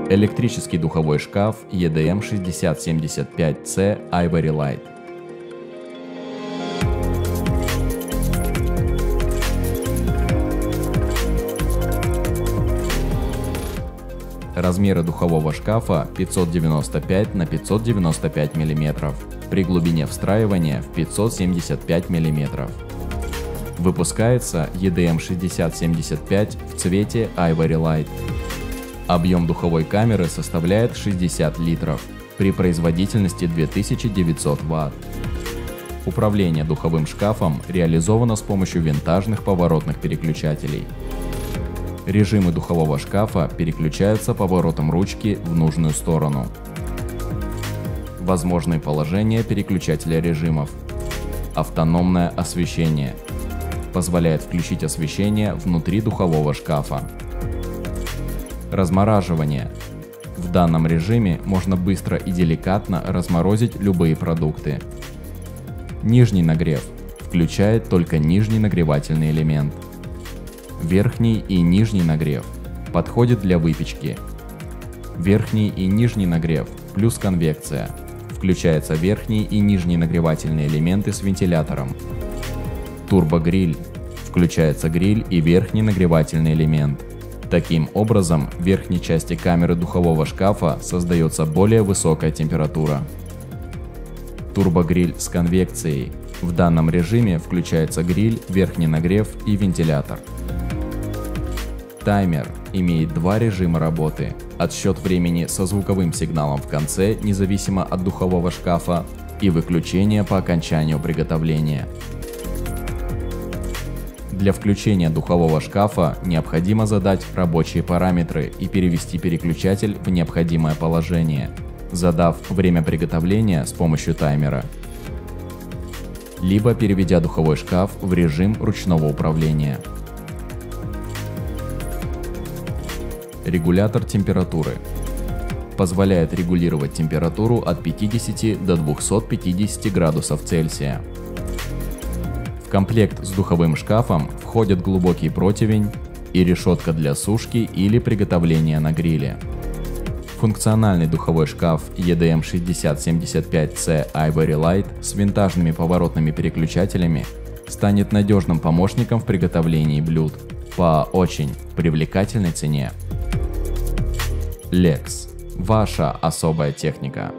Электрический духовой шкаф EDM6075C Ivory Light. Размеры духового шкафа 595 на 595 мм, при глубине встраивания в 575 мм. Выпускается EDM6075 в цвете Ivory Light. Объем духовой камеры составляет 60 литров, при производительности 2900 Вт. Управление духовым шкафом реализовано с помощью винтажных поворотных переключателей. Режимы духового шкафа переключаются поворотом ручки в нужную сторону. Возможные положения переключателя режимов. Автономное освещение. Позволяет включить освещение внутри духового шкафа. Размораживание. В данном режиме можно быстро и деликатно разморозить любые продукты. Нижний нагрев. Включает только нижний нагревательный элемент. Верхний и нижний нагрев. Подходит для выпечки. Верхний и нижний нагрев плюс конвекция. Включается верхний и нижний нагревательные элементы с вентилятором. Турбогриль. Включается гриль и верхний нагревательный элемент. Таким образом, в верхней части камеры духового шкафа создается более высокая температура. Турбогриль с конвекцией. В данном режиме включается гриль, верхний нагрев и вентилятор. Таймер имеет два режима работы: отсчет времени со звуковым сигналом в конце, независимо от духового шкафа, и выключение по окончанию приготовления. Для включения духового шкафа необходимо задать рабочие параметры и перевести переключатель в необходимое положение, задав время приготовления с помощью таймера, либо переведя духовой шкаф в режим ручного управления. Регулятор температуры. Позволяет регулировать температуру от 50 до 250 градусов Цельсия. В комплект с духовым шкафом входят глубокий противень и решетка для сушки или приготовления на гриле. Функциональный духовой шкаф EDM6075C Ivory Light с винтажными поворотными переключателями станет надежным помощником в приготовлении блюд по очень привлекательной цене. Lex – ваша особая техника.